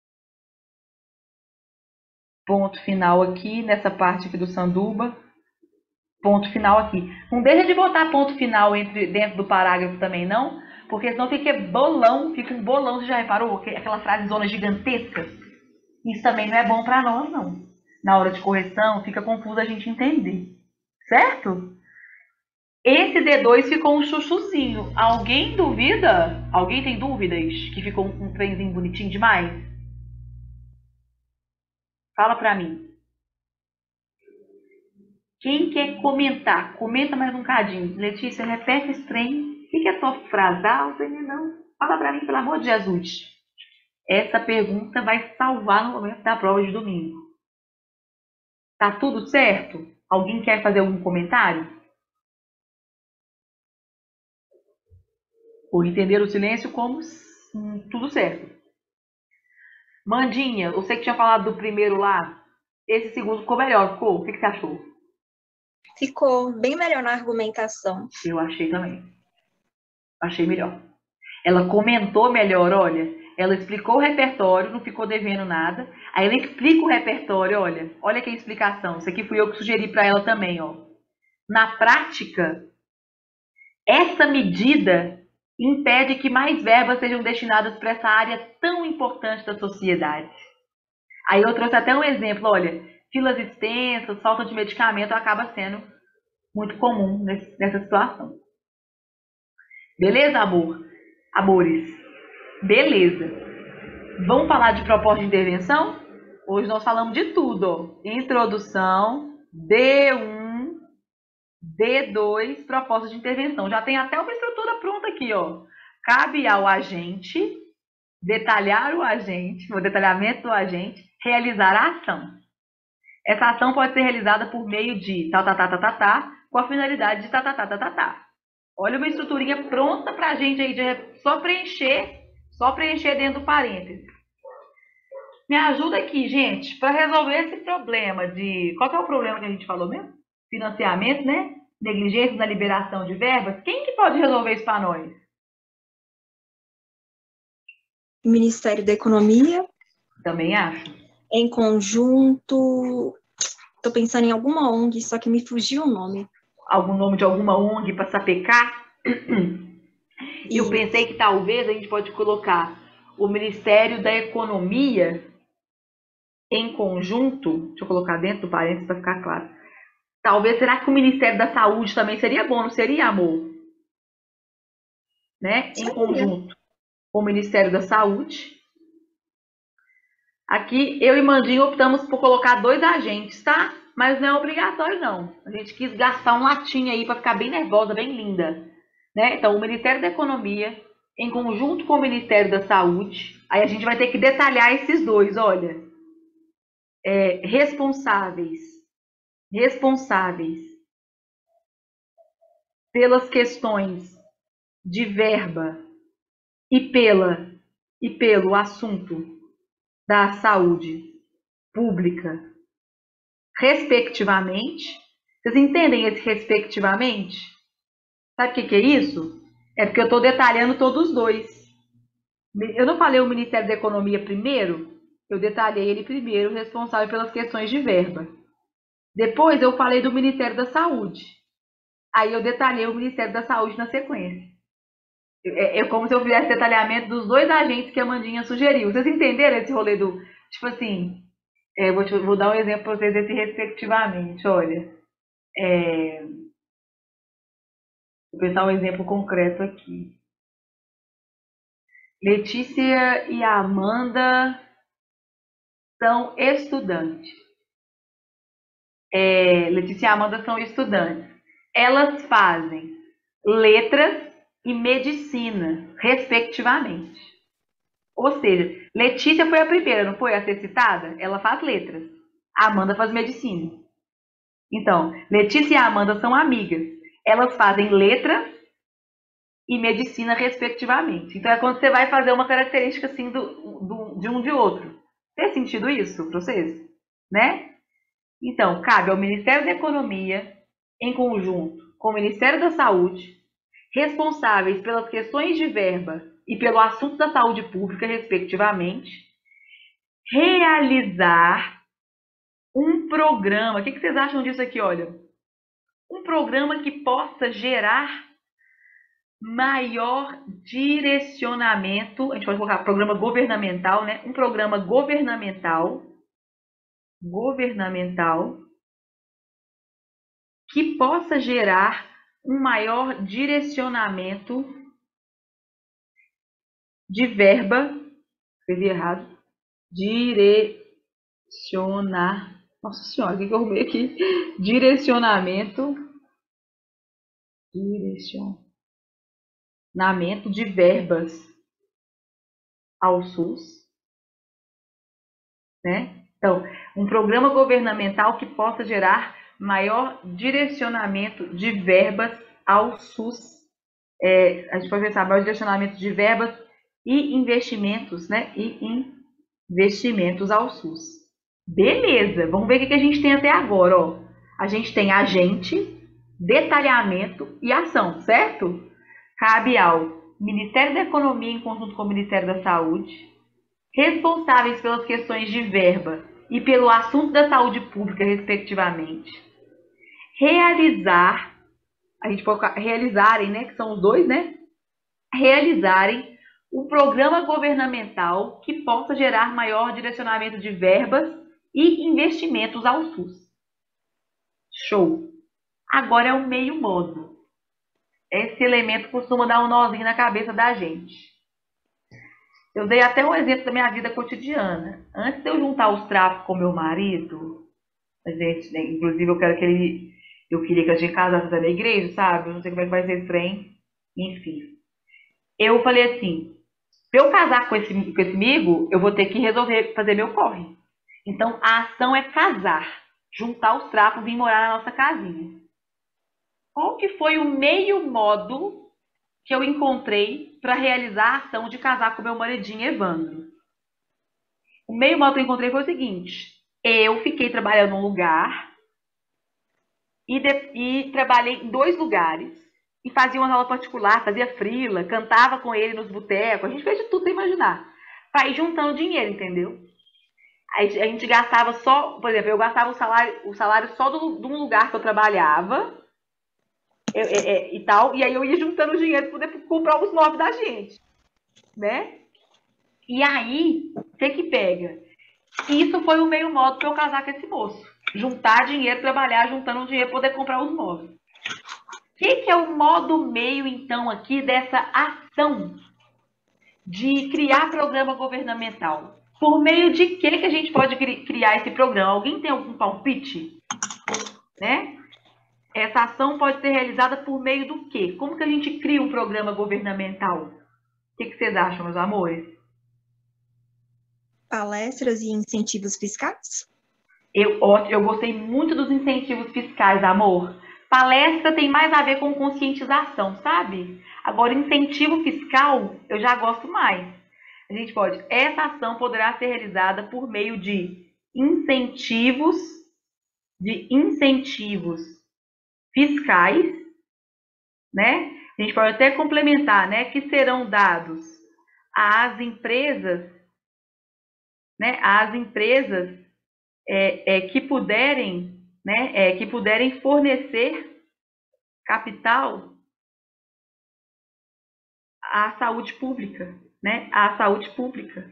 Ponto final aqui, nessa parte aqui do sanduba. Ponto final aqui. Não deixa de botar ponto final entre, dentro do parágrafo também, não. Porque senão fica bolão, fica um bolão. Você já reparou? Aquela frase zona gigantesca. Isso também não é bom para nós, não. Na hora de correção, fica confuso a gente entender. Certo? Esse D dois ficou um chuchuzinho. Alguém duvida? Alguém tem dúvidas? Que ficou um trenzinho bonitinho demais? Fala pra mim. Quem quer comentar? Comenta mais um cadinho. Letícia, repete esse trem. O que é top frasal? Não. Fala pra mim, pelo amor de Jesus. Essa pergunta vai salvar no momento da prova de domingo. Tá tudo certo? Alguém quer fazer algum comentário? Ou entender o silêncio como hum, tudo certo. Mandinha, eu sei que tinha falado do primeiro lá. Esse segundo ficou melhor, ficou? O que, que você achou? Ficou bem melhor na argumentação. Eu achei também. Achei melhor. Ela comentou melhor, olha. Ela explicou o repertório, não ficou devendo nada. Aí ela explica o repertório, olha. Olha que explicação. Isso aqui fui eu que sugeri para ela também, ó. Na prática, essa medida impede que mais verbas sejam destinadas para essa área tão importante da sociedade. Aí eu trouxe até um exemplo, olha, filas extensas, falta de medicamento acaba sendo muito comum nesse, nessa situação. Beleza, amor? Amores? Beleza. Vamos falar de proposta de intervenção? Hoje nós falamos de tudo, ó. Introdução, D um, D dois, proposta de intervenção. Já tem até uma estrutura pronta aqui, ó. Cabe ao agente detalhar o agente, o detalhamento do agente, realizar a ação. Essa ação pode ser realizada por meio de tá, tá, tá, tá, tá, tá, com a finalidade de tá, tá, tá, tá, tá, tá. Olha uma estruturinha pronta pra gente aí, de só preencher, só preencher dentro do parênteses. Me ajuda aqui, gente, para resolver esse problema de... Qual que é o problema que a gente falou mesmo? financiamento, né? Negligência na liberação de verbas. Quem que pode resolver isso para nós? Ministério da Economia, Também acho. em conjunto, estou pensando em alguma O N G, só que me fugiu o nome. Algum nome de alguma O N G para sapecar? Eu Isso. pensei que talvez a gente pode colocar o Ministério da Economia em conjunto, deixa eu colocar dentro do parênteses para ficar claro. Talvez, será que o Ministério da Saúde também seria bom, não seria, amor? Né? Em conjunto com o Ministério da Saúde. Aqui, eu e Mandinho optamos por colocar dois agentes, tá? Mas não é obrigatório, não. A gente quis gastar um latim aí para ficar bem nervosa, bem linda. Né? Então, o Ministério da Economia, em conjunto com o Ministério da Saúde, aí a gente vai ter que detalhar esses dois, olha. É, responsáveis, responsáveis pelas questões de verba e, pela, e pelo assunto da saúde pública, respectivamente. Vocês entendem esse respectivamente? Sabe o que, que é isso? É porque eu estou detalhando todos os dois. Eu não falei o Ministério da Economia primeiro? Eu detalhei ele primeiro, responsável pelas questões de verba. Depois eu falei do Ministério da Saúde. Aí eu detalhei o Ministério da Saúde na sequência. É, é como se eu fizesse detalhamento dos dois agentes que a Mandinha sugeriu. Vocês entenderam esse rolê do... Tipo assim, é, vou, te, vou dar um exemplo para vocês desse respectivamente. Olha, é, vou pensar um exemplo concreto aqui. Letícia e a Amanda são estudantes. É, Letícia e a Amanda são estudantes. Elas fazem letras e medicina, respectivamente. Ou seja, Letícia foi a primeira, não foi a ser citada? Ela faz letras. A Amanda faz medicina. Então, Letícia e a Amanda são amigas. Elas fazem letras e medicina, respectivamente. Então, é quando você vai fazer uma característica assim do, do, de um de outro. Fez sentido isso para vocês? Né? Então, cabe ao Ministério da Economia, em conjunto com o Ministério da Saúde, responsáveis pelas questões de verba e pelo assunto da saúde pública, respectivamente, realizar um programa. O que vocês acham disso aqui? Olha, um programa que possa gerar maior direcionamento. A gente pode colocar programa governamental, né? Um programa governamental, governamental, que possa gerar um maior direcionamento de verba, escrevi errado, direcionar, nossa senhora, o que, que eu arrumei aqui? Direcionamento, direcionamento de verbas ao SUS, né? Então, um programa governamental que possa gerar maior direcionamento de verbas ao SUS. É, a gente pode pensar maior direcionamento de verbas e investimentos, né? E investimentos ao SUS. Beleza, vamos ver o que a gente tem até agora. Ó. A gente tem agente, detalhamento e ação, certo? Cabe ao Ministério da Economia, em conjunto com o Ministério da Saúde, responsáveis pelas questões de verba e pelo assunto da saúde pública, respectivamente, realizar, a gente pode colocar, realizarem, né, que são os dois, né, realizarem um programa governamental que possa gerar maior direcionamento de verbas e investimentos ao SUS. Show! Agora é o meio modo. Esse elemento costuma dar um nozinho na cabeça da gente. Eu dei até um exemplo da minha vida cotidiana. Antes de eu juntar os trapos com meu marido, a gente, né, inclusive eu quero que ele, eu queria que a gente casasse na igreja, sabe? Eu não sei como é que vai ser esse trem. Enfim. Eu falei assim, para eu casar com esse, com esse amigo, eu vou ter que resolver fazer meu corre. Então, a ação é casar. Juntar os trapos e vir morar na nossa casinha. Qual que foi o meio modo que eu encontrei para realizar a ação de casar com meu maridinho Evandro? O meio modo que eu encontrei foi o seguinte. Eu fiquei trabalhando num lugar e, de, e trabalhei em dois lugares. E fazia uma aula particular, fazia freela, cantava com ele nos botecos. A gente fez de tudo, sem imaginar. Pra ir juntando dinheiro, entendeu? Aí a gente gastava só, por exemplo, eu gastava o salário, o salário só do, de um lugar que eu trabalhava eu, é, é, e tal. E aí eu ia juntando dinheiro para poder comprar os móveis da gente, né? E aí, o que que pega? Isso foi o meio modo para eu casar com esse moço. Juntar dinheiro, trabalhar, juntando dinheiro para poder comprar os móveis. O que, que é o modo meio, então, aqui dessa ação de criar programa governamental? Por meio de que, que a gente pode criar esse programa? Alguém tem algum palpite? Né? Essa ação pode ser realizada por meio do quê? Como que a gente cria um programa governamental? O que, que vocês acham, meus amores? Palestras e incentivos fiscais? Eu, eu gostei muito dos incentivos fiscais, amor. Palestra tem mais a ver com conscientização, sabe? Agora, incentivo fiscal, eu já gosto mais. A gente pode, essa ação poderá ser realizada por meio de incentivos, de incentivos fiscais, né? A gente pode até complementar, né? Que serão dados às empresas, né? Às empresas é, é, que puderem, né? É, que puderem fornecer capital à saúde pública, né? À saúde pública.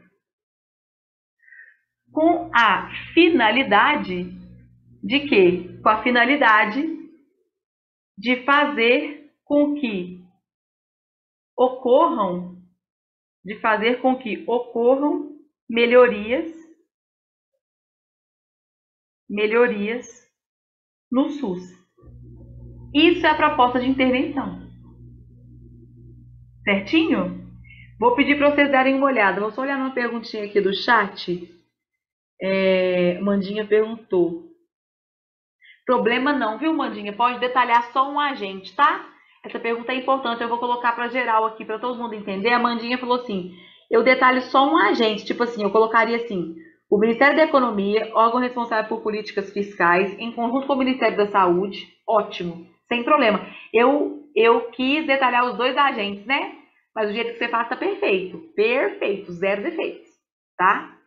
Com a finalidade de quê? Com a finalidade de fazer com que ocorram, de fazer com que ocorram melhorias, melhorias no SUS. Isso é a proposta de intervenção. Certinho? Vou pedir para vocês darem uma olhada. Vou só olhar uma perguntinha aqui do chat. É, Mandinha perguntou. Problema não, viu, Mandinha? Pode detalhar só um agente, tá? Essa pergunta é importante, eu vou colocar para geral aqui, para todo mundo entender. A Mandinha falou assim, eu detalho só um agente, tipo assim, eu colocaria assim, o Ministério da Economia, órgão responsável por políticas fiscais, em conjunto com o Ministério da Saúde, ótimo, sem problema. Eu, eu quis detalhar os dois agentes, né? Mas o jeito que você faz tá perfeito, perfeito, zero defeitos, tá?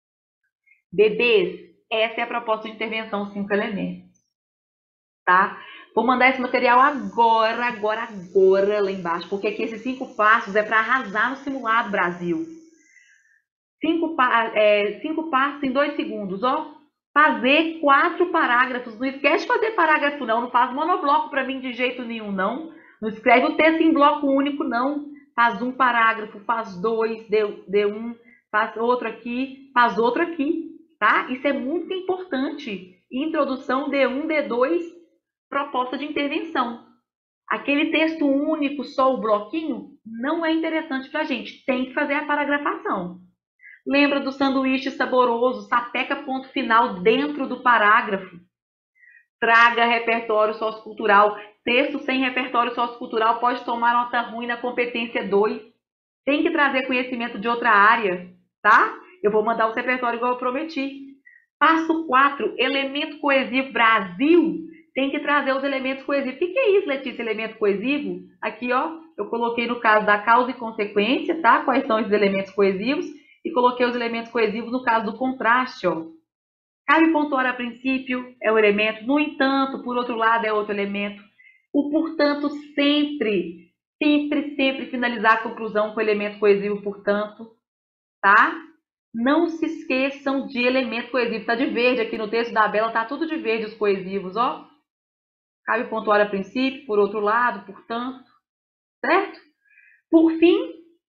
Bebês, essa é a proposta de intervenção cinco elementos. Tá? Vou mandar esse material agora, agora, agora lá embaixo, porque aqui esses cinco passos é para arrasar no simulado, Brasil. Cinco, é, cinco passos em dois segundos, ó. Fazer quatro parágrafos. Não esquece de fazer parágrafo, não. Não faz monobloco para mim de jeito nenhum, não. Não escreve o texto em bloco único, não. Faz um parágrafo, faz dois, dê um, faz outro aqui, faz outro aqui, tá? Isso é muito importante. Introdução, dê um, dê dois. Proposta de intervenção. Aquele texto único, só o bloquinho, não é interessante para a gente. Tem que fazer a paragrafação. Lembra do sanduíche saboroso, sapeca ponto final dentro do parágrafo. Traga repertório sociocultural. Texto sem repertório sociocultural pode tomar nota ruim na competência dois. Tem que trazer conhecimento de outra área, tá? Eu vou mandar o repertório igual eu prometi. Passo quatro, elemento coesivo Brasil. Tem que trazer os elementos coesivos. O que é isso, Letícia, elemento coesivo? Aqui, ó, eu coloquei no caso da causa e consequência, tá? Quais são esses elementos coesivos? E coloquei os elementos coesivos no caso do contraste, ó. Cabe pontuar a princípio, é o elemento. No entanto, por outro lado, é outro elemento. O portanto, sempre, sempre, sempre finalizar a conclusão com o elemento coesivo, portanto, tá? Não se esqueçam de elemento coesivo. Tá de verde aqui no texto da Bela, tá tudo de verde os coesivos, ó. Cabe pontuar a princípio, por outro lado, portanto, certo? Por fim,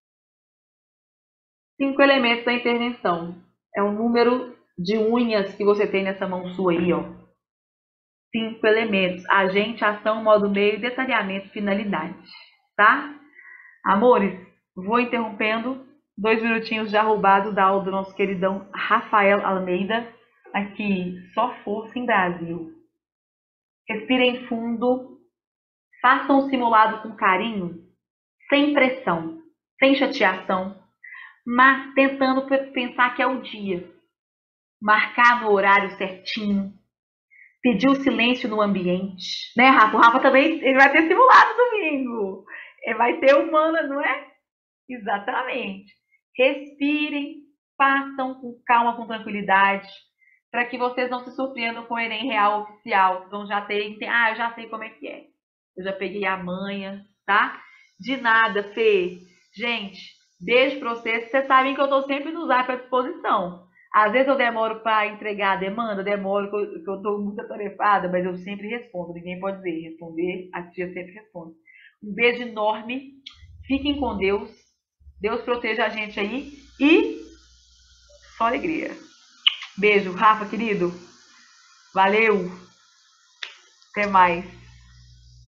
cinco elementos da intervenção. É o número de unhas que você tem nessa mão sua aí, ó. Cinco elementos. Agente, ação, modo meio, detalhamento, finalidade. Tá? Amores, vou interrompendo. Dois minutinhos já roubados da aula do nosso queridão Rafael Almeida. Aqui, só força em Brasil. Respirem fundo, façam o simulado com carinho, sem pressão, sem chateação, mas tentando pensar que é o dia, marcar no horário certinho, Pediu silêncio no ambiente. Né, Rafa? O Rafa também ele vai ter simulado domingo. Ele vai ter humana, não é? Exatamente. Respirem, façam com calma, com tranquilidade, para que vocês não se surpreendam com o Enem Real Oficial. Vocês vão já ter, ah, eu já sei como é que é. Eu já peguei a manha, tá? De nada, Fê. Gente, beijo pra vocês. Vocês sabem que eu tô sempre no Zap à disposição. Às vezes eu demoro para entregar a demanda, demoro que eu, que eu tô muito atarefada, mas eu sempre respondo. Ninguém pode dizer, responder, a tia sempre responde. Um beijo enorme. Fiquem com Deus. Deus proteja a gente aí. E só alegria. Beijo, Rafa, querido. Valeu. Até mais.